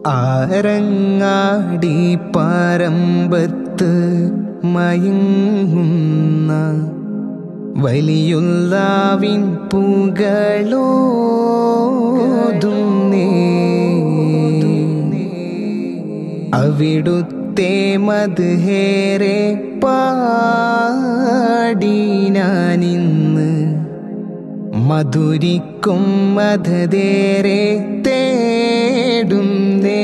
ആരങ്ങാടി പറമ്പത്ത് മയങ്ങുന്ന വലിയുള്ളാവിൻ പുകളോതുന്നേ. അവിടുത്തെ മദ്ഹേറെ പാടി ഞാനിന്ന് മധുരിക്കും മധുരേറെ തേടുന്നേ.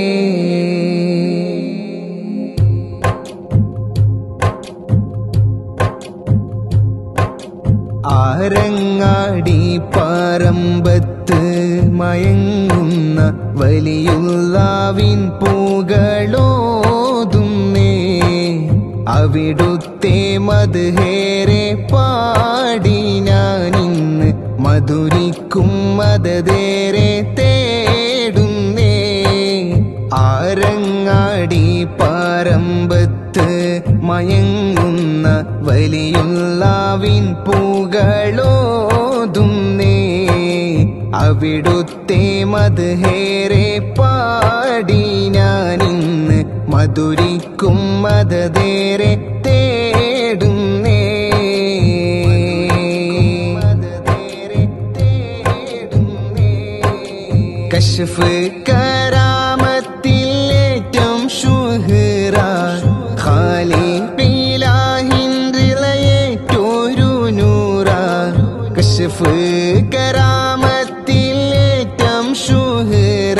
ആരങ്ങാടി പറമ്പത്ത് മയങ്ങുന്ന വലിയുള്ളാവിൻ പുകളോതുന്നേ. അവിടുത്തെ മദ്ഹേറെ പാടി ഞാനിന്ന് മധുരിക്കും മദതേറെ തേടുന്നേ. ആരങ്ങാടി പറമ്പത്ത് മയങ്ങുന്ന വലിയുള്ളാവിൻ പുകളോതുന്നേ. അവിടുത്തെ മദ്ഹേറെ പാടി ഞാനിന്ന് മധുരിക്കും മദതേറെ തേടുന്നേ. കശ്ഫ് കരാമത്തിൽ ഏറ്റവും ശുഹ്റ ഖാലിഖിലാഹിൻറിലയേറ്റൊരു നൂറ. കശ്ഫ് കരാമത്തിൽ ഏറ്റവും ശുഹ്റ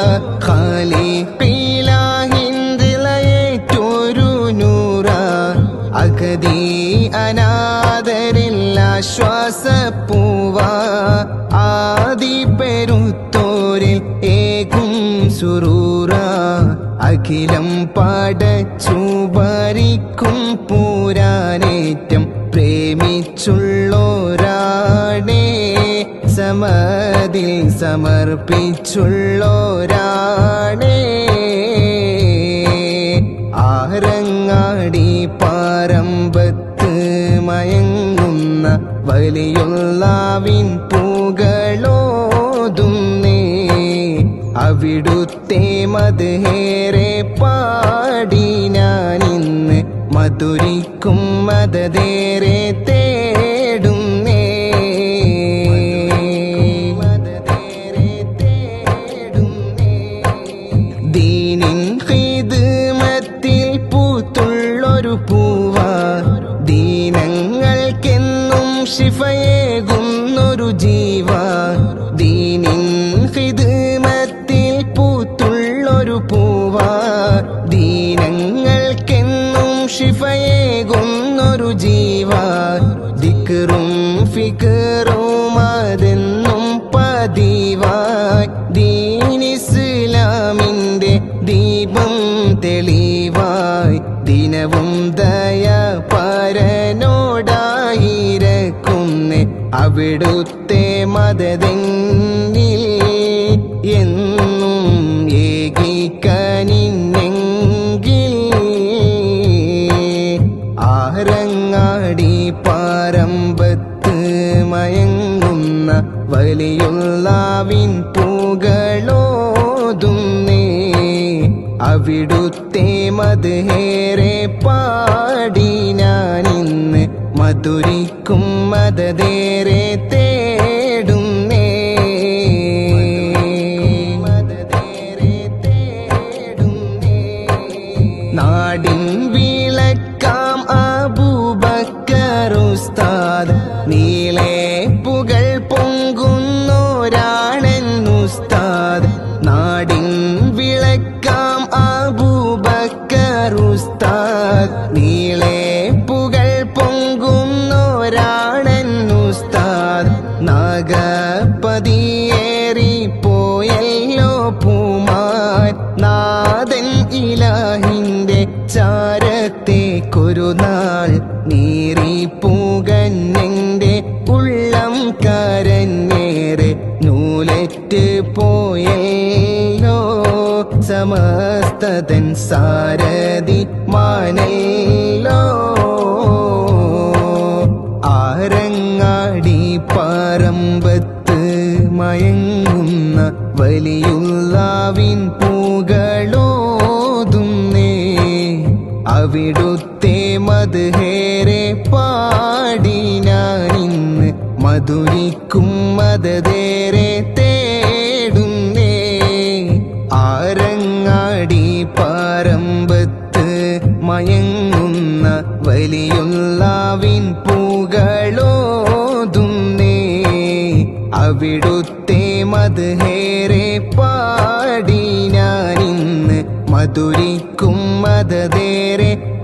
ഖാലിഖിലാഹിൻറിലയേറ്റൊരു നൂറ. അഗതി അനാദരിൽ ആശ്വാസപ്പൂവ ആദി പെരുത്തോരിൽ ഏകും സുറൂറ. അഖിലം പടച്ചു ഭരിക്കും പൂരാനേറ്റം പ്രേമിച്ചുള്ളോരാണേ. സമതിൽ സമർപ്പിച്ചുള്ളോരാണേ. ആരങ്ങാടി പറമ്പത്ത് മയങ്ങുന്ന വലിയുള്ളാവിൻ പുകളോതുന്നേ. അവിടുത്തെ മദ്ഹേറെ പാടി ഞാനിന്ന് മധുരിക്കും മദതേറെ തേടുന്നേ. ദീനിൻ ഖിദ്മത്തിൽ പൂത്തുള്ളൊരു പൂവ ദീനങ്ങൾക്കെന്നും ശിഫയേകുന്നൊരു ജീവ. ദീനിൻ ഖിദ്മത്തിൽ പൂത്തുള്ളൊരു പൂവ ദീനങ്ങൾക്കെന്നും ശിഫയേകുന്നൊരു ജീവ. ദിക്റും ഫിക്റും അതെന്നും പതിവായി ദീനിസ്ലാമിന്റെ ദീപം തെളിവായി ദിനവും ദയ പരനോടായിരക്കുന്നേ. അവിടുത്തെ മദതെന്നിൽ എന്നും ഏകിക്കനിന്നെങ്കിൽ. ആരങ്ങാടി പറമ്പത്ത് മയങ്ങുന്ന വലിയുള്ളാവിൻ പുകളോതുന്നേ. അവിടുത്തെ മദ്ഹേറെ പാടി ഞാനിന്ന് മധുരിക്കും മദതേറെ തേടുന്നേ. നാടിൻ വിളക്കാം അബൂബക്കർ ഉസ്താദ് നീളെ പുകൾ പൊങ്കുന്നോരാണൻ ഉസ്താദ്. നാടിൻ വിളക്കാം അബൂബക്കർ ഉസ്താദ് നീളെ പുകൾ പൊങ്കുന്നോരാണൻ ഉസ്താദ്. നാഗപതിയേറിപ്പോയല്ലോ പൂമാൻ നാഥൻ ഇലാഹിന്റെ ചാരത്തേക്കൊരു നാൾ നീറി പൂകന്നെന്റെ ഉള്ളം കരഞ്ഞേറെ നൂലറ്റ് പോയല്ലോ സമസ്തതൻ സാരഥി മാനല്ലോ. ആരങ്ങാടി പറമ്പത്ത് മയങ്ങുന്ന വലിയുള്ളാവിൻ പൂ അവിടുത്തെ മദ്ഹേറെ പാടി ഞാനിന്ന് മധുരിക്കും മദതേറെ തേടുന്നേ. ആരങ്ങാടി പറമ്പത്ത് മയങ്ങുന്ന വലിയുള്ളാവിൻ പൂകളോതുന്നേ. അവിടുത്തെ മദ്ഹേറെ പാടി ഞാനിന്ന് മധുരിക്കും മദതേറെ